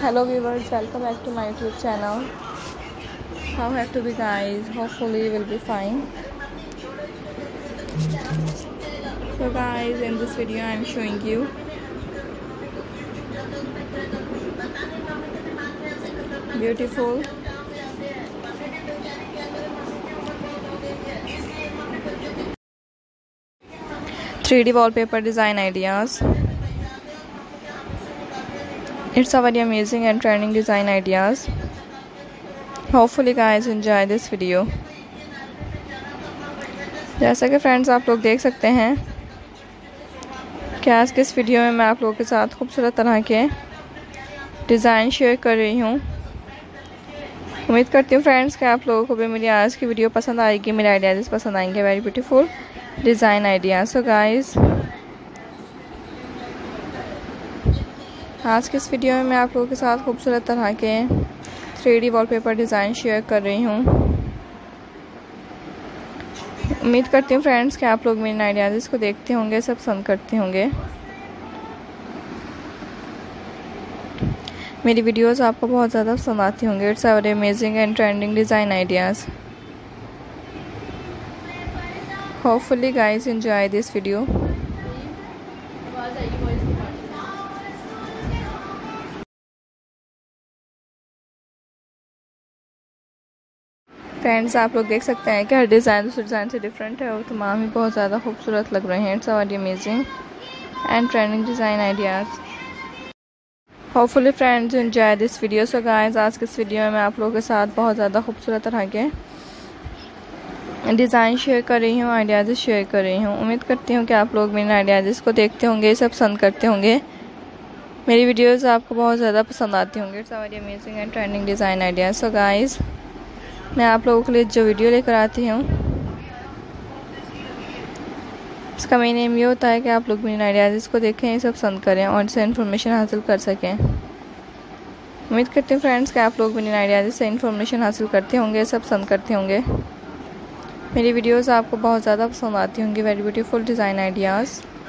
Hello viewers, welcome back to my YouTube channel. How have to be guys? Hopefully you will be fine. So guys, in this video I am showing you beautiful (3D) wallpaper design ideas. It's a very amazing and trending design ideas. Hopefully guys enjoy this video. जैसा कि friends आप लोग देख सकते हैं कि आज के इस वीडियो में मैं आप लोगों के साथ खूबसूरत तरह के डिज़ाइन शेयर कर रही हूँ। उम्मीद करती हूँ फ्रेंड्स कि आप लोगों को भी मेरी आज की वीडियो पसंद आएगी, मेरे आइडियाज़ पसंद आएंगे। Very beautiful design idea. So guys, आज के इस वीडियो में मैं आप लोगों के साथ खूबसूरत तरह के 3D वॉलपेपर डिज़ाइन शेयर कर रही हूँ। उम्मीद करती हूँ फ्रेंड्स कि आप लोग मेरे आइडियाज़ को देखते होंगे, सब पसंद करते होंगे। मेरी वीडियोस आपको बहुत ज़्यादा पसंद आती होंगी। It's a very amazing and trending design ideas. Hopefully guys enjoy this video. Friends आप लोग देख सकते हैं कि हर डिज़ाइन दूसरे डिज़ाइन से डिफरेंट है और तमाम ही बहुत ज़्यादा खूबसूरत लग रहे हैं। It's a very amazing and trending design ideas. Hopefully friends enjoy this video. So guys, आज के इस वीडियो में मैं आप लोगों के साथ बहुत ज़्यादा खूबसूरत तरह के डिज़ाइन शेयर कर रही हूँ, आइडियाज़ शेयर कर रही हूँ। उम्मीद करती हूँ कि आप लोग मेरे आइडियाज़ को देखते होंगे, सब पसंद करते होंगे। मेरी वीडियोज़ आपको बहुत ज़्यादा पसंद आती होंगी। It's a very amazing and trending design ideas. So guys, मैं आप लोगों के लिए जो वीडियो लेकर आती हूँ इसका मेन एम ये होता है कि आप लोग मेरे आइडियाज़ को देखें, सब पसंद करें और इससे इन्फॉर्मेशन हासिल कर सकें। उम्मीद करती हूँ फ्रेंड्स कि आप लोग मेरे आइडियाज़ से इन्फॉर्मेशन हासिल करते होंगे, सब पसंद करते होंगे। मेरी वीडियोज़ आपको बहुत ज़्यादा पसंद आती होंगी। Very beautiful design ideas.